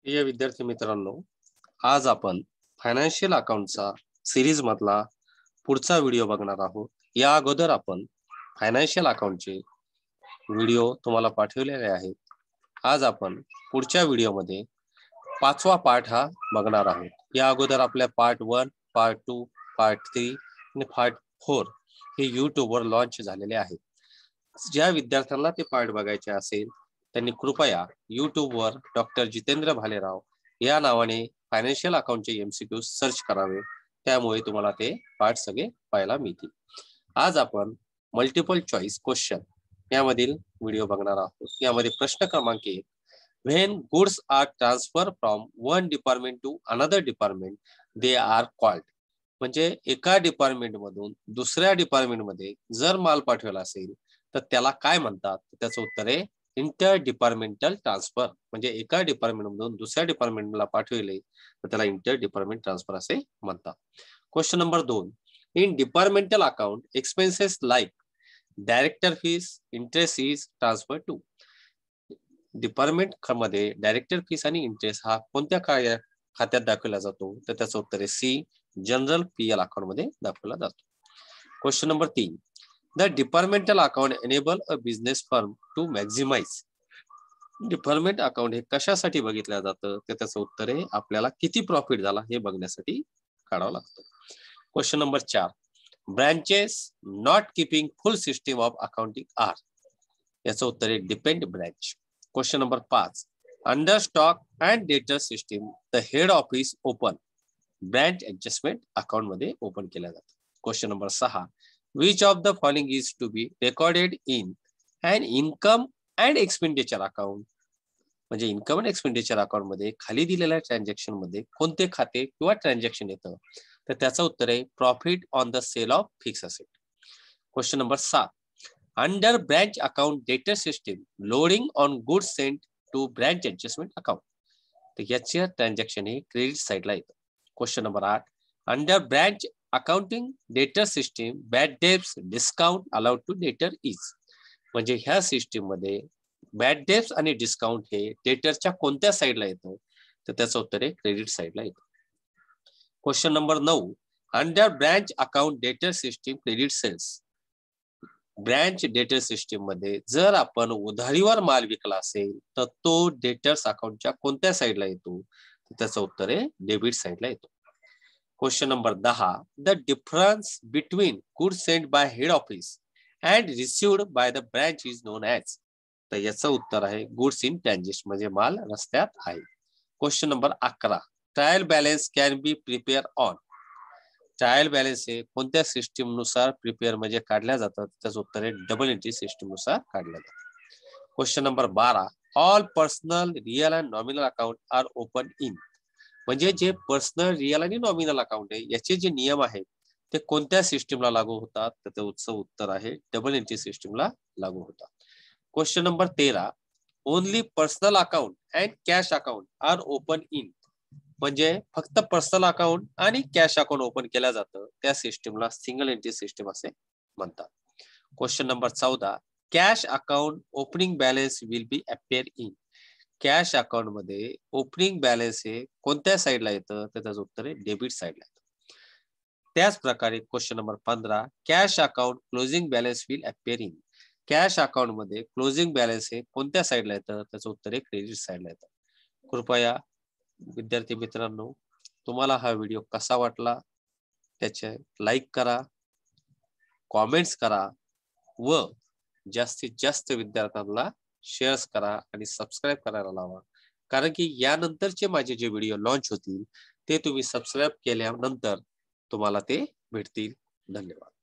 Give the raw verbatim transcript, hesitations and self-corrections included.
प्रिय विद्यार्थी मित्रांनो, आज आपण फायनान्शियल अकाउंटचा सिरीज मधला पुढचा व्हिडिओ बघणार आहोत। या अगोदर आपण फायनान्शियल अकाउंटचे व्हिडिओ तुम्हाला पाठवलेले आहेत। आज आपण पुढच्या व्हिडिओमध्ये पाचवा पार्ट हा बघणार आहोत। या अगोदर आपल्या part one, part two, part three आणि पार्ट फोर हे YouTube वर लॉन्च झालेले आहेत। ज्या विद्यार्थ्यांना ते पार्ट बघायचे असेल त्यांनी कृपया YouTube वर डॉक्टर जितेंद्र भालेराव या नावाने फायनान्शियल अकाउंटचे एमसीक्यू सर्च करावे, त्यामुळे तुम्हाला ते पार्ट सगळे पाहायला मिळतील। आज आपण मल्टिपल चॉईस क्वेश्चन यामधील व्हिडिओ बघणार आहोत। यामध्ये प्रश्न क्रमांक एक, when goods are transfer from one department to another department they are called. म्हणजे एका डिपार्टमेंट मधून दुसऱ्या डिपार्टमेंट मध्ये जर माल पाठवला असेल तर त्याला काय म्हणतात? त्याचं उत्तर आहे इंटर डिपार्टमेंटल ट्रान्सफर। म्हणजे एका डिपार्टमेंट मधून दुसऱ्या डिपार्टमेंटला पाठवले तर त्याला इंटर डिपार्टमेंट ट्रान्सफर असे म्हणतात। क्वेश्चन नंबर दोन, in departmental account expenses like director fees interest is transfer to. Department मध्ये डायरेक्टर फीस आणि इंटरेस्ट हा कोणत्या खात्यात दाखवला जातो? तर त्याचं उत्तर आहे सी, जनरल पीएल अकाउंट मध्ये दाखवला जातो। क्वेश्चन नंबर तीन, The departmental account enable a business firm to maximize। Department account हे कशासाठी बघितलं जातं? तर त्याचं उत्तर आहे आपल्याला किती प्रॉफिट झाला हे बघण्यासाठी काढावं लागतं। क्वेश्चन नंबर चार, branches not keeping full system of accounting are. याचं उत्तर आहे डिपेंड ब्रांच। क्वेश्चन नंबर पाच, under stock and debtor system the head office open branch adjustment account मध्ये ओपन केलं जातं। क्वेश्चन नंबर सहा, which of the following is to be recorded in an income and expenditure account। म्हणजे income and expenditure account मध्ये खाली दिलेल्या transaction मध्ये कोणते खाते किंवा ट्रान्झॅक्शन येतं? तर त्याचं उत्तर आहे profit on the sale of fix asset. Question number सात, under branch account debtor system loading on goods sent to branch adjustment account. तर याचे ट्रान्झॅक्शन हे क्रेडिट साइडला येतं। क्वेश्चन नंबर आठ, under branch accounting debtor system bad debts discount allowed to debtor is. म्हणजे ह्या system मध्ये बॅड डेब्ट्स आणि डिस्काउंट हे डेटरच्या कोणत्या साइडला येतं? तर त्याचं उत्तर आहे क्रेडिट साइडला येतं। क्वेश्चन नंबर नऊ, under branch account debtor system credit sales. Branch debtor system मध्ये जर आपण उधारीवर माल विकला असेल तर तो डेटर्स अकाउंटच्या कोणत्या साइडला येतो? तर त्याचं उत्तर आहे डेबिट साइडला येतो। क्वेश्चन नंबर दहा, the difference between goods sent by head office and received by the branch is known as. तर याचं उत्तर आहे गुड्स इन ट्रान्झिट, म्हणजे माल रस्त्यात आहे। क्वेश्चन नंबर अकरा, trial balance can be prepare on. Trial balance हे कोणत्या सिस्टीम नुसार प्रिपेअर म्हणजे काढल्या जातात? त्याचं उत्तर आहे डबल एंट्री सिस्टीम नुसार काढल्या जातात। क्वेश्चन नंबर बारा, all personal real and nominal account are open in. म्हणजे जे पर्सनल रिअल आणि नॉमिनल अकाउंट आहे याचे जे नियम आहेत ते कोणत्या सिस्टीमला लागू होतात? तर त्याचं उत्तर आहे डबल एंट्री सिस्टीमला लागू होतात। क्वेश्चन नंबर तेरा, only personal account and cash account are open in. म्हणजे फक्त पर्सनल अकाउंट आणि कॅश अकाउंट ओपन केलं जातं त्या सिस्टीमला सिंगल एंट्री सिस्टीम असे म्हणतात। क्वेश्चन नंबर चौदा, cash account opening balance will be appear in. Cash account मध्ये ओपनिंग बॅलन्स हे कोणत्या साइडला येतं? तर त्याचं उत्तर आहे डेबिट साइडला येतं। त्याच प्रकारे क्वेश्चन नंबर पंधरा, cash account closing balance will appear in. Cash account मध्ये क्लोजिंग बॅलन्स हे कोणत्या साइडला येतं? त्याचं उत्तर आहे क्रेडिट साइडला येतं। कृपया विद्यार्थी मित्रांनो, तुम्हाला हा व्हिडिओ कसा वाटला त्याचे लाईक करा, कॉमेंट्स करा व जास्तीत जास्त विद्यार्थ्यांना शेअर्स करा आणि सबस्क्राईब करायला लावा, कारण की यानंतरचे माझे जे व्हिडिओ लॉन्च होतील ते तुम्ही सबस्क्राईब केल्यानंतर तुम्हाला ते भेटतील। धन्यवाद।